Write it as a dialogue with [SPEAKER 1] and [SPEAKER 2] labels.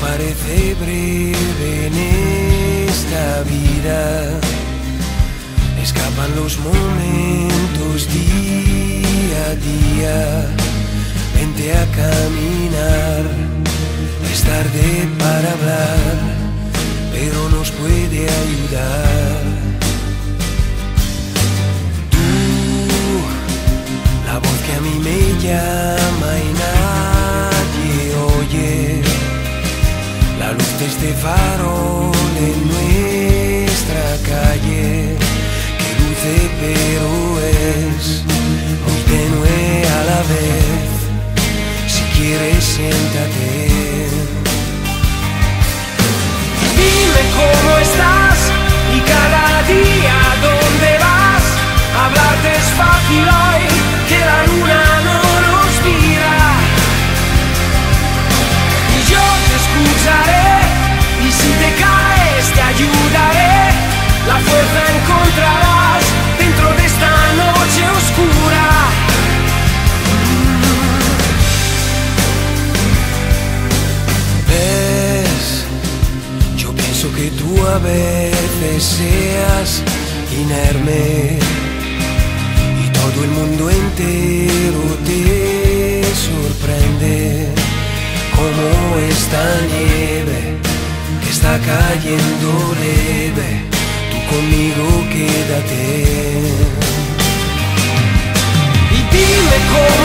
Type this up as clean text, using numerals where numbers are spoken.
[SPEAKER 1] parece breve en esta vida. Escapan los momentos día a día. Vente a caminar, es tarde para hablar, pero nos puede ayudar. Tú, la voz que a mí me llama y nadie oye, la luz de este farol en nuestra calle, que luce pero es muy tenue a la vez. Si quieres, siéntate. Dime cómo estás y cada día dónde vas. Hablarte es fácil hoy, que la luna no nos mira. Y yo te escucharé, y si te caes te ayudaré. La fuerza encontrarás dentro de esta noche oscura. Ves, yo pienso que tú a veces seas inerme y todo el mundo entero te sorprende, como esta nieve que está cayendo leve. Tú conmigo quédate y dime cómo